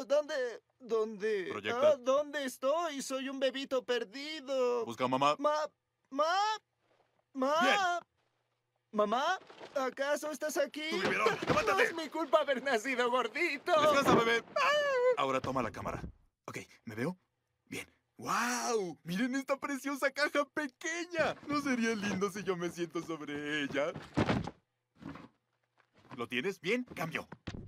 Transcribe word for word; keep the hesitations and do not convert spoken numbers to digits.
Ah, ¿dónde? ¿Dónde? Proyecta. Ah, ¿dónde estoy? Soy un bebito perdido. Busca a mamá. Ma... Ma... Ma... Bien. ¿Mamá? ¿Acaso estás aquí? ¡Tu biberón! No ¡Levántate! es mi culpa haber nacido gordito. ¡Descansa, bebé! Ahora toma la cámara. Ok, ¿me veo? Bien. ¡Wow! ¡Miren esta preciosa caja pequeña! ¿No sería lindo si yo me siento sobre ella? ¿Lo tienes? Bien, cambio.